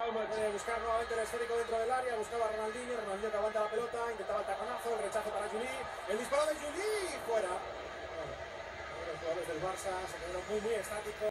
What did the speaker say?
buscar nuevamente el esférico dentro del área, buscaba a Ronaldinho que aguanta la pelota, intentaba el taconazo, el rechazo para Juli, el disparo de Juli, fuera. Bueno, los jugadores del Barça se quedaron muy estáticos.